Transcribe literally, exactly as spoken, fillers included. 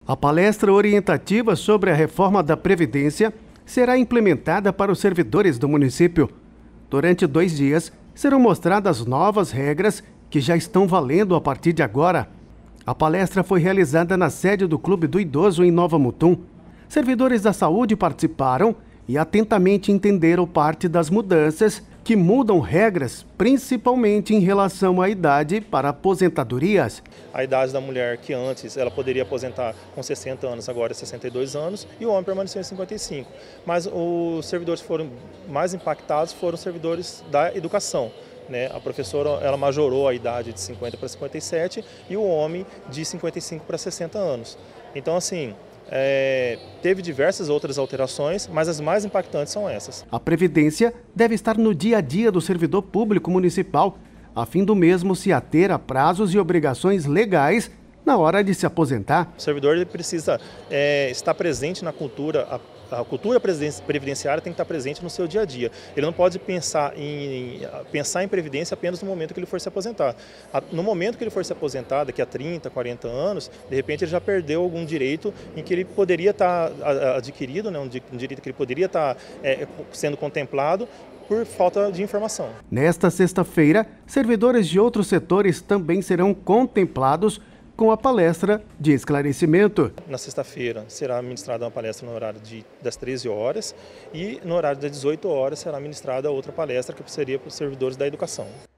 A palestra orientativa sobre a reforma da Previdência será implementada para os servidores do município. Durante dois dias, serão mostradas novas regras que já estão valendo a partir de agora. A palestra foi realizada na sede do Clube do Idoso em Nova Mutum. Servidores da saúde participaram e atentamente entenderam parte das mudanças que mudam regras, principalmente em relação à idade para aposentadorias. A idade da mulher, que antes ela poderia aposentar com sessenta anos, agora é sessenta e dois anos, e o homem permaneceu em cinquenta e cinco. Mas os servidores que foram mais impactados foram os servidores da educação. Né? A professora ela majorou a idade de cinquenta para cinquenta e sete e o homem de cinquenta e cinco para sessenta anos. Então, assim, É, teve diversas outras alterações, mas as mais impactantes são essas. A Previdência deve estar no dia a dia do servidor público municipal, a fim do mesmo se ater a prazos e obrigações legais na hora de se aposentar. O servidor ele precisa é, estar presente na cultura, a, a cultura previdenciária tem que estar presente no seu dia a dia. Ele não pode pensar em, pensar em previdência apenas no momento que ele for se aposentar. No momento que ele for se aposentar, daqui a trinta, quarenta anos, de repente ele já perdeu algum direito em que ele poderia estar adquirido, né, um direito que ele poderia estar é, sendo contemplado por falta de informação. Nesta sexta-feira, servidores de outros setores também serão contemplados com a palestra de esclarecimento. Na sexta-feira será ministrada uma palestra no horário de, das treze horas e no horário das dezoito horas será ministrada outra palestra que seria para os servidores da educação.